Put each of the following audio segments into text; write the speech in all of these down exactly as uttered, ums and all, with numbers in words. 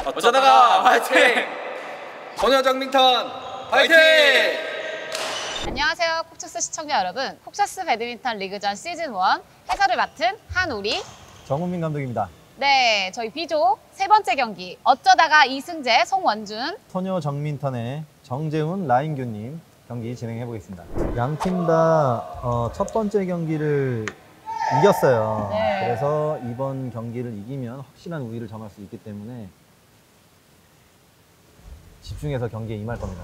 어쩌다가 화이팅! 소녀 정민턴 화이팅! 안녕하세요, 콕처스 시청자 여러분. 콕처스 배드민턴 리그전 시즌 일 해설을 맡은 한우리 정훈민 감독입니다. 네, 저희 B조 세 번째 경기 어쩌다가 이승재, 송원준 소녀 정민턴의 정재훈, 라인규님 경기 진행해 보겠습니다. 양 팀 다 첫 번째 경기를 이겼어요. 네. 그래서 이번 경기를 이기면 확실한 우위를 점할 수 있기 때문에 집중해서 경기에 임할 겁니다.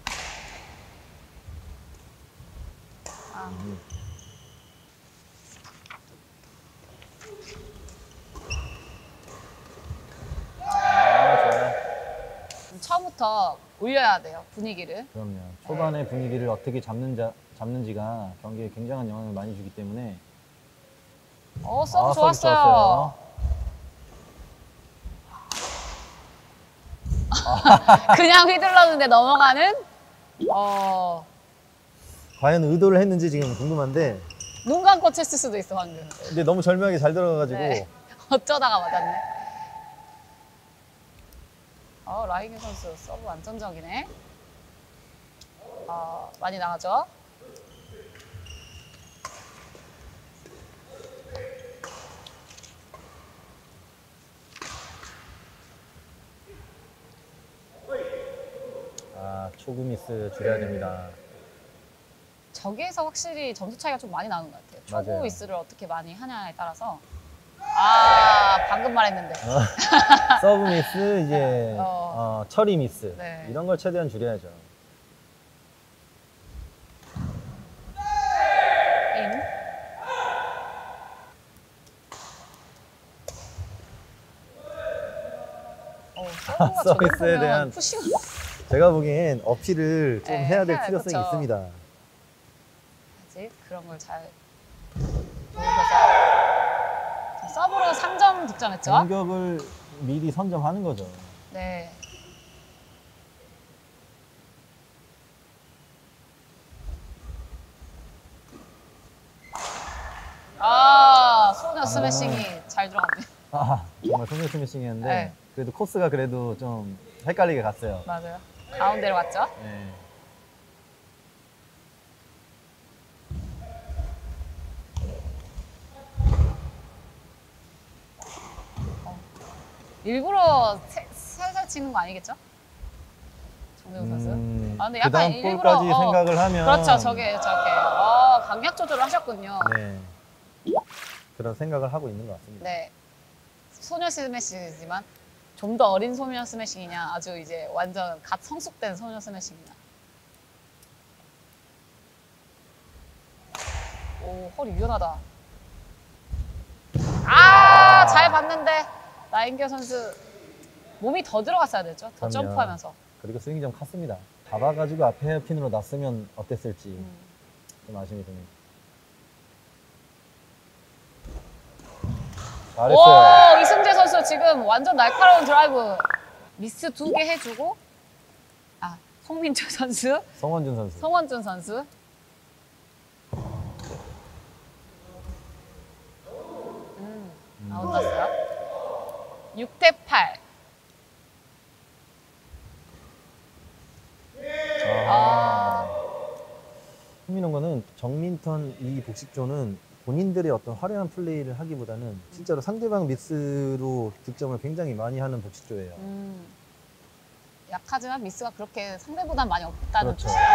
아. 음. 아, 좋아요. 처음부터 올려야 돼요, 분위기를. 그럼요. 초반의 분위기를 어떻게 잡는지, 잡는지가 경기에 굉장한 영향을 많이 주기 때문에. 어, 서브 아, 좋았어요. 서브 좋았어요. 그냥 휘둘렀는데 넘어가는. 어, 과연 의도를 했는지 지금 궁금한데, 눈 감고 쳤을 수도 있어 방금. 근데 너무 절묘하게 잘 들어가가지고. 네. 어쩌다가 맞았네. 어, 라이규 선수 서브 안정적이네. 어, 많이 나가죠. 아, 초구 미스 줄여야 됩니다. 저기에서 확실히 점수 차이가 좀 많이 나는 것 같아요. 초구 맞아요. 미스를 어떻게 많이 하냐에 따라서. 아, 방금 말했는데. 서브 미스, 이제 어. 어, 처리 미스 네. 이런 걸 최대한 줄여야죠. 인. 어, 서브가 저기 서비스에 보면 대한 푸싱. 제가 보기엔 어필을 좀 네, 해야 될 해야 필요성이 그쵸. 있습니다. 아직 그런 걸 잘 보여줘서 서브로 삼 점 득점했죠? 공격을 미리 선점하는 거죠. 네. 아, 소녀 스매싱이 잘 들어갔네. 아, 정말 소녀 스매싱이었는데 네. 그래도 코스가 그래도 좀 헷갈리게 갔어요. 맞아요. 가운데로 갔죠? 네. 일부러 세- 살살 치는 거 아니겠죠? 정대훈 선수. 음, 아, 근데 그 약간 다음 일부러 볼까지 어, 생각을 하면 그렇죠, 저게 저게. 어, 강약 조절을 하셨군요. 네. 그런 생각을 하고 있는 것 같습니다. 네. 소녀 스매싱이지만 좀 더 어린 소녀 스매싱이냐, 아주 이제 완전 갓 성숙된 소녀 스매싱이냐. 오, 허리 유연하다. 아, 잘 봤는데 나인규 선수 몸이 더 들어갔어야 됐죠. 더 그럼요. 점프하면서. 그리고 스윙이 좀 컸습니다. 잡아가지고 앞에 헤어핀으로 놨으면 어땠을지 음. 좀 아쉬움이 듭니다. 잘했어요. 오, 이승재 선수 지금 완전 날카로운 드라이브 미스 두 개 해주고, 아, 송민철 선수, 성원준 선수. 성원준 선수. 음, 아웃 났어요. 육 대 팔. 아, 흥미로운 거는 정민턴 이 복식조는 본인들의 어떤 화려한 플레이를 하기보다는 진짜로 상대방 미스로 득점을 굉장히 많이 하는 복식조예요. 음, 약하지만 미스가 그렇게 상대보단 많이 없다는 그렇죠. 뜻이에요.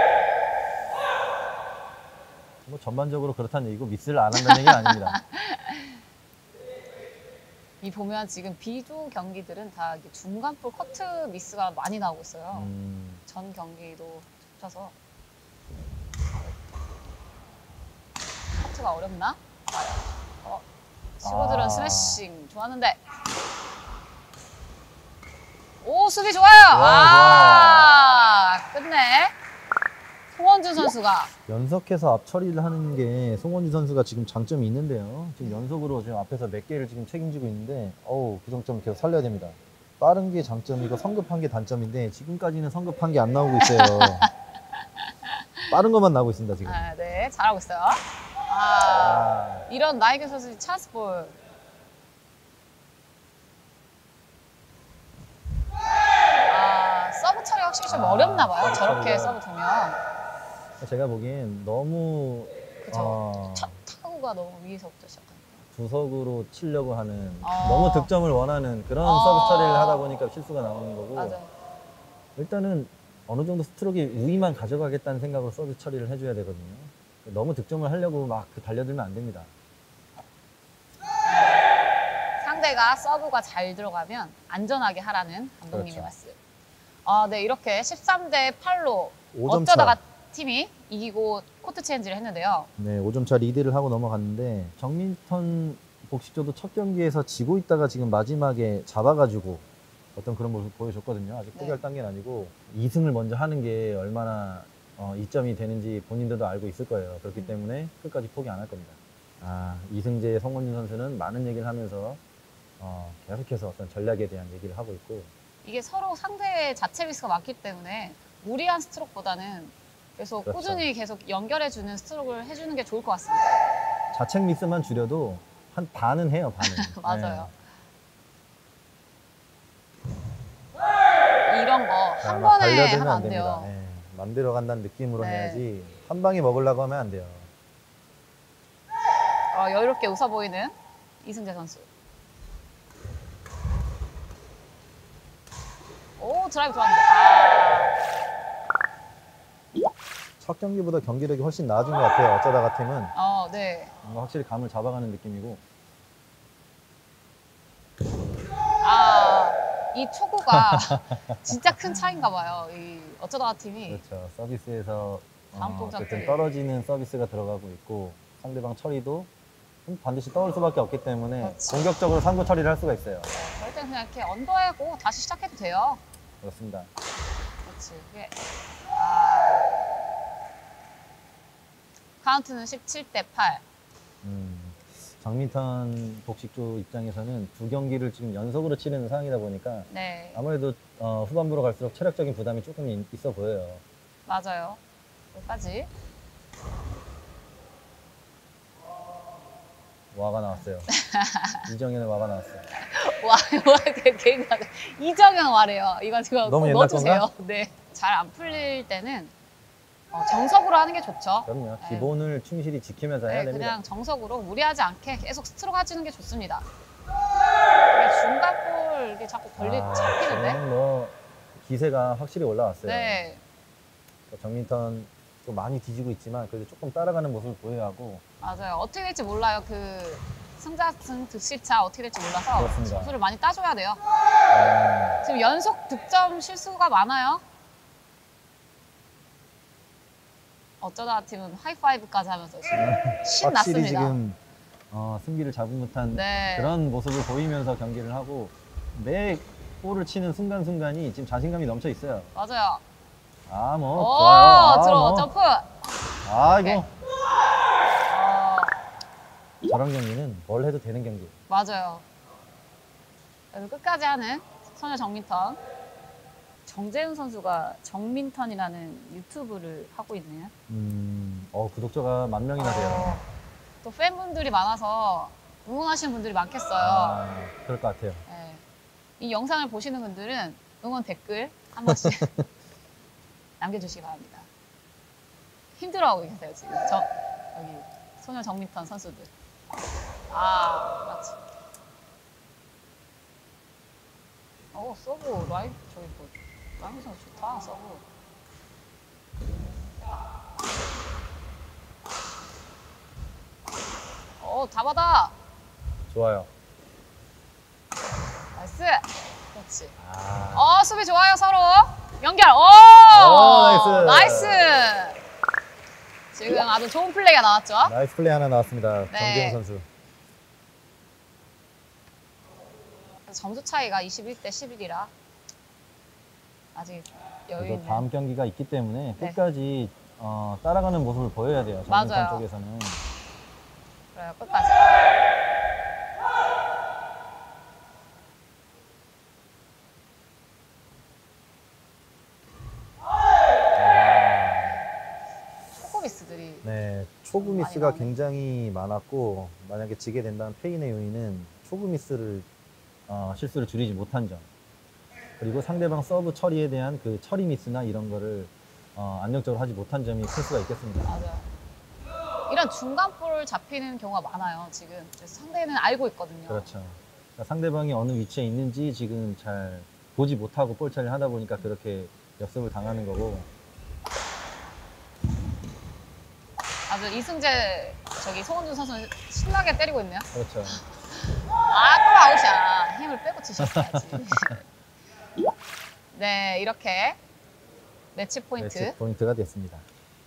뭐 전반적으로 그렇다는 얘기고 미스를 안 한다는 얘기는 아닙니다. 이 보면 지금 B조 경기들은 다 이게 중간볼 커트 미스가 많이 나오고 있어요. 음, 전 경기도 합쳐서 커트가 어렵나? 어, 치고들은 아. 스매싱 좋았는데. 오, 수비 좋아요. 좋아요, 아, 끝내. 송원준 선수가. 연속해서 앞 처리를 하는 게 송원준 선수가 지금 장점이 있는데요. 지금 연속으로 지금 앞에서 몇 개를 지금 책임지고 있는데, 어우, 그 장점 계속 살려야 됩니다. 빠른 게 장점이고 성급한 게 단점인데 지금까지는 성급한 게 안 나오고 있어요. 빠른 것만 나오고 있습니다 지금. 아, 네, 잘하고 있어요. 아, 아, 이런 나이규 선수의 찬스볼. 확실히 좀 아, 어렵나 봐요. 서브 저렇게 처리가. 서브 두면. 제가 보기엔 너무 그죠. 어, 첫 타구가 너무 위에서부터 시작하니까. 구석으로 치려고 하는 어. 너무 득점을 원하는 그런 어. 서비스 처리를 하다 보니까 실수가 나오는 거고 맞아. 일단은 어느 정도 스트로크의 우위만 가져가겠다는 생각으로 서비스 처리를 해줘야 되거든요. 너무 득점을 하려고 막 달려들면 안 됩니다. 상대가 서브가 잘 들어가면 안전하게 하라는 감독님의 그렇죠. 말씀. 아, 네, 이렇게 십삼 대 팔로 오 점 어쩌다가 차. 팀이 이기고 코트 체인지를 했는데요. 네, 오 점 차 리드를 하고 넘어갔는데 정민턴 복식조도 첫 경기에서 지고 있다가 지금 마지막에 잡아가지고 어떤 그런 모습 보여줬거든요. 아직 네. 포기할 단계는 아니고 이 승을 먼저 하는 게 얼마나 어, 이점이 되는지 본인들도 알고 있을 거예요. 그렇기 음. 때문에 끝까지 포기 안 할 겁니다. 아, 이승재 성원준 선수는 많은 얘기를 하면서 어, 계속해서 어떤 전략에 대한 얘기를 하고 있고 이게 서로 상대의 자체 미스가 많기 때문에 무리한 스트로크보다는 계속 그렇죠. 꾸준히 계속 연결해주는 스트로크를 해주는 게 좋을 것 같습니다. 자책 미스만 줄여도 한 반은 해요, 반은. 맞아요. 네. 이런 거 아, 한 막 번에 달려들면 하면 안 됩니다. 돼요. 네. 맘대로 간다는 느낌으로 네. 해야지 한 방에 먹으려고 하면 안 돼요. 어, 여유롭게 웃어 보이는 이승재 선수. 오, 드라이브 좋았는데. 아, 첫 경기보다 경기력이 훨씬 나아진 것 같아요. 어쩌다가 팀은 어, 네. 뭔가 확실히 감을 잡아가는 느낌이고 아, 이 초구가 진짜 큰 차이인가 봐요. 이 어쩌다가 팀이. 그렇죠. 서비스에서 다음 어, 동작들이. 어쨌든 떨어지는 서비스가 들어가고 있고 상대방 처리도 반드시 떠올 수밖에 없기 때문에 그렇지. 공격적으로 상구 처리를 할 수가 있어요. 그럴 땐 그냥 이렇게 언더하고 다시 시작해도 돼요. 그렇습니다. 그렇지. 그게, 아. 카운트는 십칠 대 팔. 음, 장민턴 복식조 입장에서는 두 경기를 지금 연속으로 치르는 상황이다 보니까 네, 아무래도 어, 후반부로 갈수록 체력적인 부담이 조금 이- 있어 보여요. 맞아요. 여기까지. 와가 나왔어요. 이정현의 와가 나왔어요. 와, 와, 개그 이정현 와래요. 이거 지금 너무 꼭 옛날 넣어주세요. 건가? 네. 잘 안 풀릴 때는 어, 정석으로 하는 게 좋죠. 그럼요. 네. 기본을 충실히 지키면서 해야 네, 됩니다. 그냥 정석으로 무리하지 않게 계속 스트로크 해주는 게 좋습니다. 이게 중간 볼 이게 자꾸 걸리 아, 잡히는데. 저는 뭐 기세가 확실히 올라왔어요. 네, 정민턴 좀 많이 뒤지고 있지만 그래도 조금 따라가는 모습을 보여야 하고 맞아요. 어떻게 될지 몰라요. 그 승자승 득실차 어떻게 될지 몰라서 그렇습니다. 점수를 많이 따줘야 돼요. 음, 지금 연속 득점 실수가 많아요. 어쩌다 팀은 하이파이브까지 하면서 지금 확실히 신났습니다. 지금 어, 승기를 잡은 듯한 네. 그런 모습을 보이면서 경기를 하고 매 볼을 치는 순간순간이 지금 자신감이 넘쳐 있어요. 맞아요. 아, 뭐 오, 좋아요. 아, 들어 뭐. 점프. 아, 오케이. 이거 어, 저런 경기는 뭘 해도 되는 경기. 맞아요. 그래서 끝까지 하는 소녀 정민턴. 정재훈 선수가 정민턴이라는 유튜브를 하고 있네요. 음, 어, 구독자가 만 명이나 돼요. 어, 또 팬분들이 많아서 응원하시는 분들이 많겠어요. 아, 그럴 것 같아요. 네. 이 영상을 보시는 분들은 응원 댓글 한 번씩 남겨주시기 바랍니다. 힘들어하고 계세요, 지금. 저, 여기, 소녀 정민턴 선수들. 아, 맞지. 어, 서브, 라인, 저기 뭐, 라인 선수 좋다, 서브. 어, 다 받아. 좋아요. 나이스. 그렇지. 아, 어, 수비 좋아요, 서로. 연결. 오! 오, 나이스. 나이스. 지금 아주 좋은 플레이가 나왔죠? 나이스 플레이 하나 나왔습니다. 네. 정재훈 선수. 점수 차이가 이십일 대 십일이라 아직 여유 그래도 있는. 다음 경기가 있기 때문에 네. 끝까지 어, 따라가는 모습을 보여야 돼요. 맞아요. 정민턴 쪽에서는. 그래요, 끝까지. 초코 미스들이 네, 초구 많이 미스가 나오네. 굉장히 많았고 만약에 지게 된다면 페인의 요인은 초구 미스를 어, 실수를 줄이지 못한 점. 그리고 상대방 서브 처리에 대한 그 처리 미스나 이런 거를 어, 안정적으로 하지 못한 점이 클 수가 있겠습니다. 맞아요. 이런 중간 볼 잡히는 경우가 많아요, 지금. 그래서 상대는 알고 있거든요. 그렇죠. 그러니까 상대방이 어느 위치에 있는지 지금 잘 보지 못하고 볼 처리를 하다 보니까 그렇게 역습을 당하는 거고. 아주 이승재, 저기 송원준 선수는 신나게 때리고 있네요. 그렇죠. 아, 또 아웃이야. 힘을 빼고 치셨어야지. 네, 이렇게 매치 포인트. 매치 포인트가 됐습니다.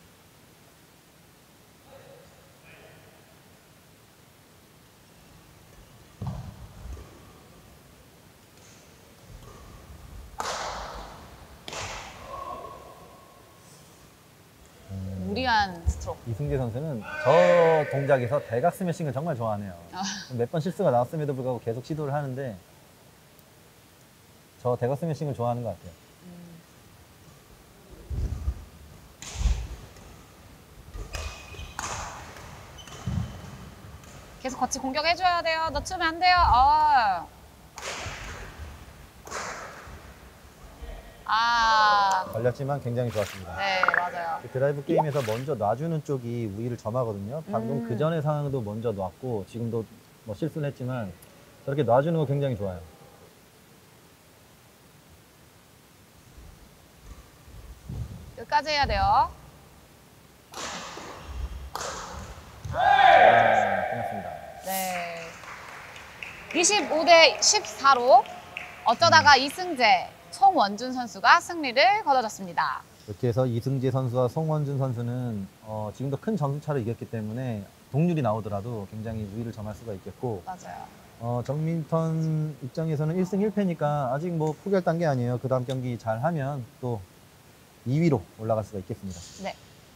무리한 스트로크. 이승재 선수는 저 동작에서 대각 스매싱을 정말 좋아하네요. 아. 몇 번 실수가 나왔음에도 불구하고 계속 시도를 하는데 저 대각 스매싱을 좋아하는 것 같아요. 음. 계속 같이 공격해줘야 돼요. 놓치면 안 돼요. 어. 아, 걸렸지만 굉장히 좋았습니다. 네, 맞아요. 드라이브 게임에서 먼저 놔주는 쪽이 우위를 점하거든요. 방금 음. 그 전의 상황도 먼저 놨고 지금도 뭐 실수는 했지만 저렇게 놔주는 거 굉장히 좋아요. 끝까지 해야 돼요. 자, 끝났습니다. 네. 이십오 대 십사로 어쩌다가 이승재, 송원준 선수가 승리를 거둬줬습니다. 이렇게 해서 이승재 선수와 송원준 선수는 어, 지금도 큰 점수 차로 이겼기 때문에 동률이 나오더라도 굉장히 우위를 점할 수가 있겠고 맞아요. 어, 정민턴 입장에서는 일 승 일 패니까 아직 뭐 포기할 단계 아니에요. 그 다음 경기 잘 하면 또 이 위로 올라갈 수가 있겠습니다. 네.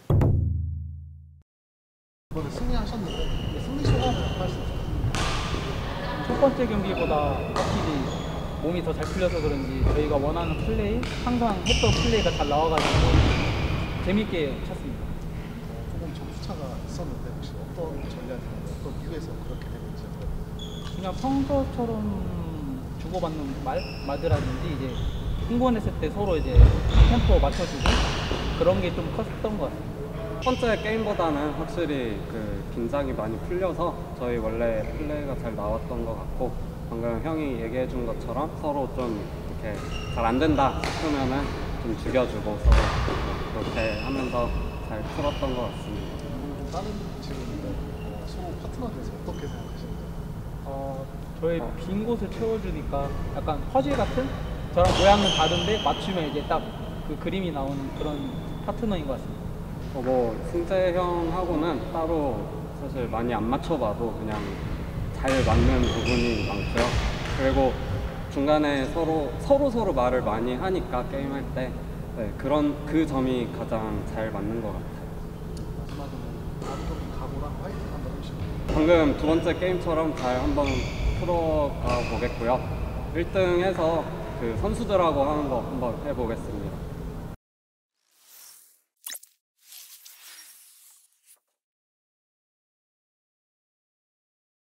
이번에 승리하셨는데 승리 소감을 할 수 있어요? 첫 번째 경기보다 확실히 몸이 더 잘 풀려서 그런지 저희가 원하는 플레이, 항상 했던 플레이가 잘 나와가지고 재밌게 쳤습니다. 조금 점수차가 있었는데 혹시 어떤 전략이나 어떤 이유에서 그렇게 되는지 그냥 평소처럼 주고받는 말, 말들하든지 이제 흥분했을 때 서로 이제 템포 맞춰주고 그런 게 좀 컸던 것 같아요. 첫 번째 게임보다는 확실히 그 긴장이 많이 풀려서 저희 원래 플레이가 잘 나왔던 것 같고 방금 형이 얘기해 준 것처럼 서로 좀 이렇게 잘 안 된다 싶으면은 좀 죽여주고 서로 그렇게 하면서 잘 풀었던 것 같습니다. 좀 다른 질문인데 어, 서로 파트너에 대해서 어떻게 생각하시는지? 어, 저희 빈 곳을 채워주니까 약간 퍼즐 같은 저랑 모양은 다른데 맞추면 이제 딱 그 그림이 나오는 그런 파트너인 것 같습니다. 어, 뭐 승재 형하고는 따로 사실 많이 안 맞춰봐도 그냥 잘 맞는 부분이 많고요. 그리고 중간에 서로 서로 서로 말을 많이 하니까 게임할 때 네, 그런 그 점이 가장 잘 맞는 것 같아요. 마지막으로 다음 경기 각오랑 화이팅 한번 해주시면 방금 두 번째 게임처럼 잘 한번 풀어가 보겠고요. 일 등 해서 그 선수들하고 하는 거 한번 해보겠습니다.